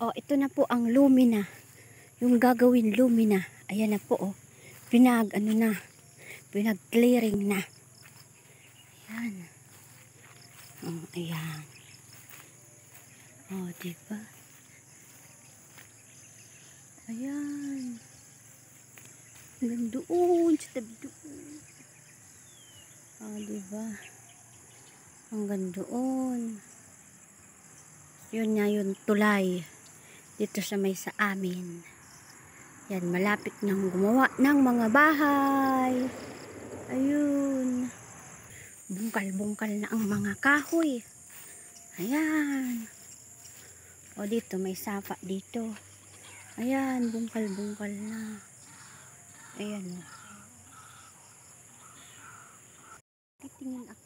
Oh, ito na po ang lumina. Yung gagawin lumina. Ayan na po, oh. Pinag-clearing na. Ayan. Oh, ayan. Oh, diba? Ayan. Hanggang doon sa tabi doon. Oh, diba? Hanggang doon. Yun nga yung tulay. Dito sa may sa amin. Yan, malapit nang gumawa ng mga bahay. Ayun. Bungkal-bungkal na ang mga kahoy. Ayan. O dito, may sapa dito. Ayan, bungkal-bungkal na. Ayan. Titingin ako.